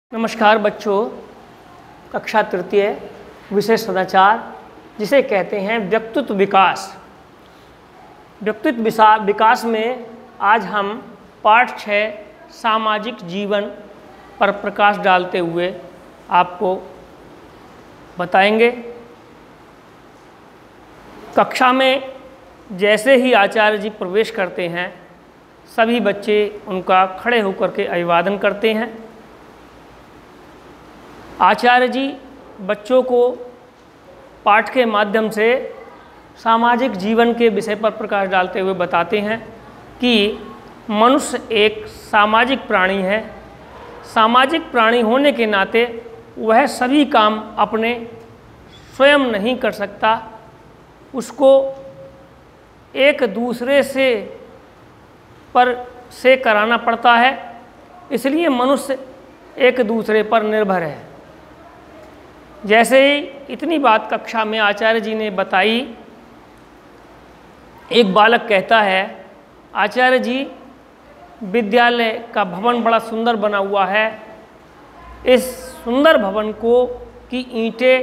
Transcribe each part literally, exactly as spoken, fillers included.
नमस्कार बच्चों, कक्षा तृतीय विषय सदाचार, जिसे कहते हैं व्यक्तित्व विकास। व्यक्तित्व विकास में आज हम पाठ छः सामाजिक जीवन पर प्रकाश डालते हुए आपको बताएंगे। कक्षा में जैसे ही आचार्य जी प्रवेश करते हैं, सभी बच्चे उनका खड़े होकर के अभिवादन करते हैं। आचार्य जी बच्चों को पाठ के माध्यम से सामाजिक जीवन के विषय पर प्रकाश डालते हुए बताते हैं कि मनुष्य एक सामाजिक प्राणी है। सामाजिक प्राणी होने के नाते वह सभी काम अपने स्वयं नहीं कर सकता, उसको एक दूसरे से पर से कराना पड़ता है। इसलिए मनुष्य एक दूसरे पर निर्भर है। जैसे ही इतनी बात कक्षा में आचार्य जी ने बताई, एक बालक कहता है, आचार्य जी विद्यालय का भवन बड़ा सुंदर बना हुआ है। इस सुंदर भवन को की ईंटें,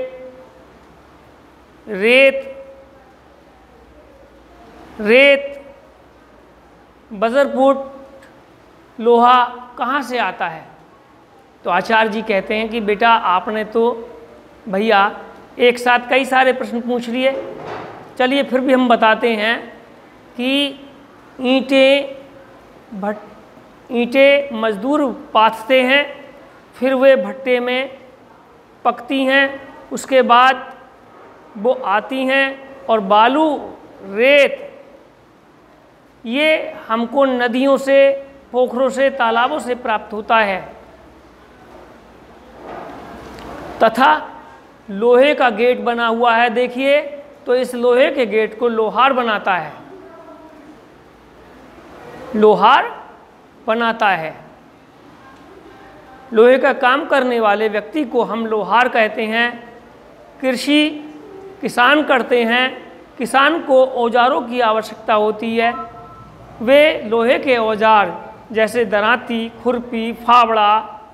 रेत रेत बजरपुट, लोहा कहाँ से आता है? तो आचार्य जी कहते हैं कि बेटा, आपने तो भैया एक साथ कई सारे प्रश्न पूछ लिए। चलिए फिर भी हम बताते हैं कि ईंटें भट ईंटें मजदूर पाथते हैं, फिर वे भट्टे में पकती हैं, उसके बाद वो आती हैं और बालू, रेत ये हमको नदियों से, पोखरों से, तालाबों से प्राप्त होता है। तथा लोहे का गेट बना हुआ है, देखिए, तो इस लोहे के गेट को लोहार बनाता है लोहार बनाता है लोहे का काम करने वाले व्यक्ति को हम लोहार कहते हैं। कृषि किसान करते हैं। किसान को औजारों की आवश्यकता होती है। वे लोहे के औजार जैसे दरांती, खुरपी, फावड़ा,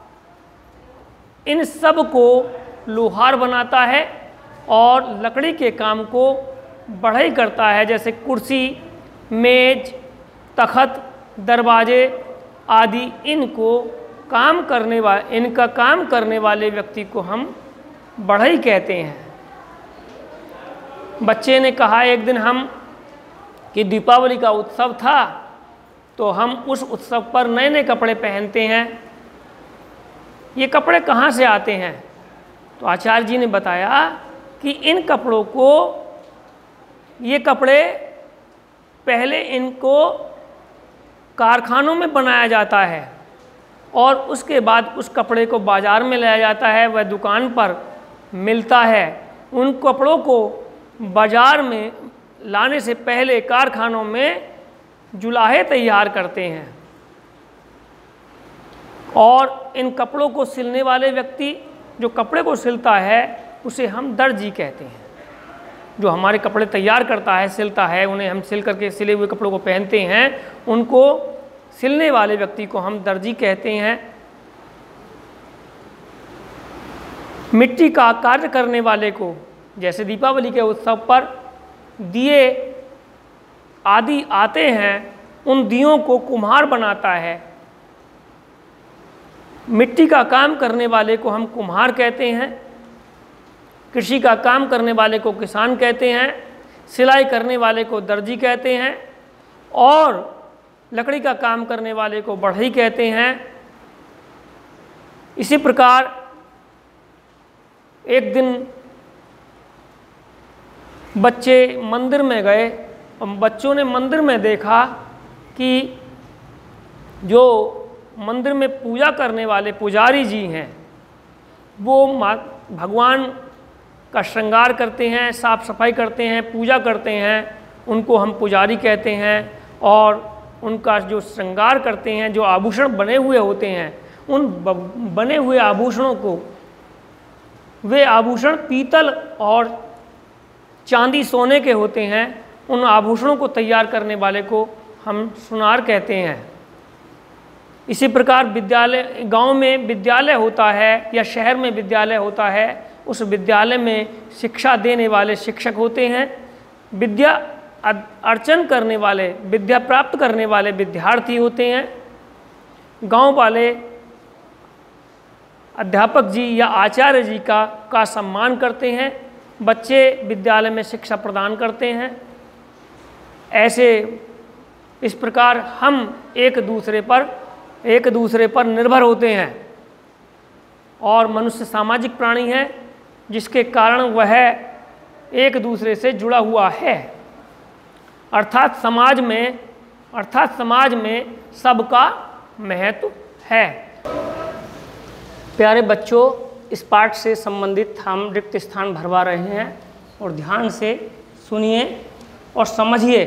इन सब को लोहार बनाता है और लकड़ी के काम को बढ़ई करता है, जैसे कुर्सी, मेज, तखत, दरवाजे आदि। इनको काम करने वाले इनका काम करने वाले व्यक्ति को हम बढ़ई कहते हैं। बच्चे ने कहा एक दिन हम कि दीपावली का उत्सव था, तो हम उस उत्सव पर नए नए कपड़े पहनते हैं। ये कपड़े कहाँ से आते हैं? तो आचार्य जी ने बताया कि इन कपड़ों को ये कपड़े पहले इनको कारखानों में बनाया जाता है और उसके बाद उस कपड़े को बाज़ार में लाया जाता है, वह दुकान पर मिलता है। उन कपड़ों को बाज़ार में लाने से पहले कारखानों में जुलाहे तैयार करते हैं और इन कपड़ों को सिलने वाले व्यक्ति, जो कपड़े को सिलता है, उसे हम दर्जी कहते हैं। जो हमारे कपड़े तैयार करता है, सिलता है, उन्हें हम सिल करके सिले हुए कपड़ों को पहनते हैं, उनको सिलने वाले व्यक्ति को हम दर्जी कहते हैं। मिट्टी का कार्य करने वाले को, जैसे दीपावली के उत्सव पर दिए आदि आते हैं, उन दियों को कुम्हार बनाता है। मिट्टी का काम करने वाले को हम कुम्हार कहते हैं। कृषि का काम करने वाले को किसान कहते हैं। सिलाई करने वाले को दर्जी कहते हैं और लकड़ी का काम करने वाले को बढ़ई कहते हैं। इसी प्रकार एक दिन बच्चे मंदिर में गए और बच्चों ने मंदिर में देखा कि जो मंदिर में पूजा करने वाले पुजारी जी हैं, वो भगवान का श्रृंगार करते हैं, साफ सफाई करते हैं, पूजा करते हैं। उनको हम पुजारी कहते हैं और उनका जो श्रृंगार करते हैं, जो आभूषण बने हुए होते हैं, उन बने हुए आभूषणों को, वे आभूषण पीतल और चांदी, सोने के होते हैं। उन आभूषणों को तैयार करने वाले को हम सुनार कहते हैं। इसी प्रकार विद्यालय, गांव में विद्यालय होता है या शहर में विद्यालय होता है, उस विद्यालय में शिक्षा देने वाले शिक्षक होते हैं, विद्या अर्चन करने वाले, विद्या प्राप्त करने वाले विद्यार्थी होते हैं। गांव वाले अध्यापक जी या आचार्य जी का का सम्मान करते हैं, बच्चे विद्यालय में शिक्षा प्रदान करते हैं। ऐसे इस प्रकार हम एक दूसरे पर एक दूसरे पर निर्भर होते हैं और मनुष्य सामाजिक प्राणी है, जिसके कारण वह एक दूसरे से जुड़ा हुआ है। अर्थात समाज में अर्थात समाज में सबका महत्व है। प्यारे बच्चों, इस पाठ से संबंधित हम रिक्त स्थान भरवा रहे हैं और ध्यान से सुनिए और समझिए।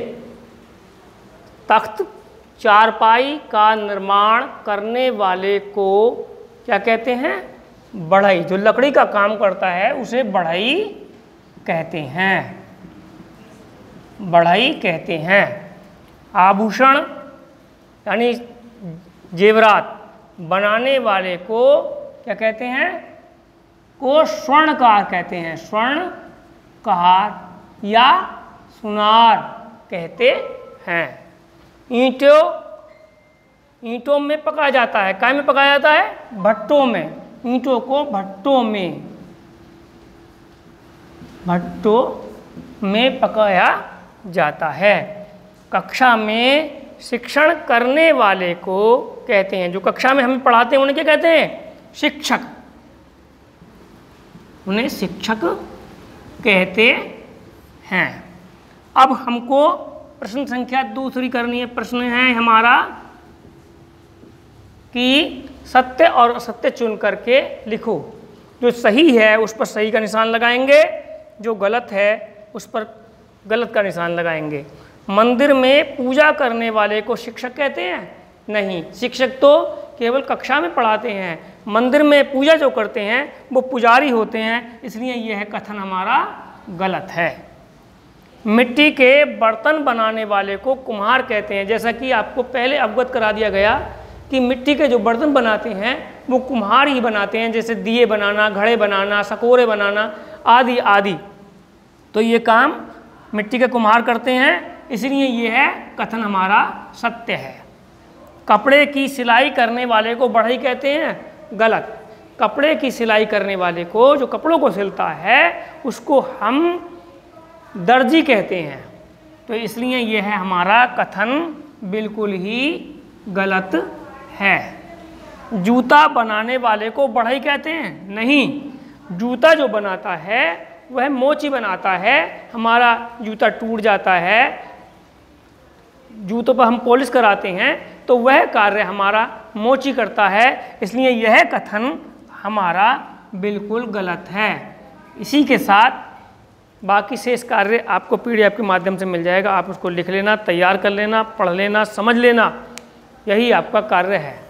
तख्त चारपाई का निर्माण करने वाले को क्या कहते हैं? बढ़ई। जो लकड़ी का काम करता है उसे बढ़ई कहते हैं, बढ़ई कहते हैं। आभूषण यानी जेवरात बनाने वाले को क्या कहते हैं? को स्वर्णकार कहते हैं, स्वर्णकार या सुनार कहते हैं। ईंटों ईंटों में पकाया जाता है। काय में पकाया जाता है? भट्टों में। ईंटों को भट्टों में भट्टों में पकाया जाता है। कक्षा में शिक्षण करने वाले को कहते हैं, जो कक्षा में हमें पढ़ाते हैं उन्हें क्या कहते हैं? शिक्षक। उन्हें शिक्षक कहते हैं। अब हमको प्रश्न संख्या दूसरी करनी है। प्रश्न है हमारा कि सत्य और असत्य चुन करके लिखो। जो सही है उस पर सही का निशान लगाएंगे, जो गलत है उस पर गलत का निशान लगाएंगे। मंदिर में पूजा करने वाले को शिक्षक कहते हैं? नहीं, शिक्षक तो केवल कक्षा में पढ़ाते हैं। मंदिर में पूजा जो करते हैं वो पुजारी होते हैं, इसलिए यह कथन हमारा गलत है। मिट्टी के बर्तन बनाने वाले को कुम्हार कहते हैं। जैसा कि आपको पहले अवगत करा दिया गया कि मिट्टी के जो बर्तन बनाते हैं वो कुम्हार ही बनाते हैं, जैसे दिए बनाना, घड़े बनाना, सकोरे बनाना आदि आदि। तो ये काम मिट्टी के कुम्हार करते हैं, इसलिए ये है कथन हमारा सत्य है। कपड़े की सिलाई करने वाले को बढ़ई कहते हैं? गलत। कपड़े की सिलाई करने वाले को, जो कपड़ों को सिलता है, उसको हम दर्जी कहते हैं। तो इसलिए यह है हमारा कथन बिल्कुल ही गलत है। जूता बनाने वाले को बढ़ई कहते हैं? नहीं, जूता जो बनाता है वह मोची बनाता है। हमारा जूता टूट जाता है, जूतों पर हम पॉलिश कराते हैं, तो वह कार्य हमारा मोची करता है, इसलिए यह कथन हमारा बिल्कुल गलत है। इसी के साथ बाकी शेष कार्य आपको पीडीएफ के माध्यम से मिल जाएगा। आप उसको लिख लेना, तैयार कर लेना, पढ़ लेना, समझ लेना, यही आपका कार्य है।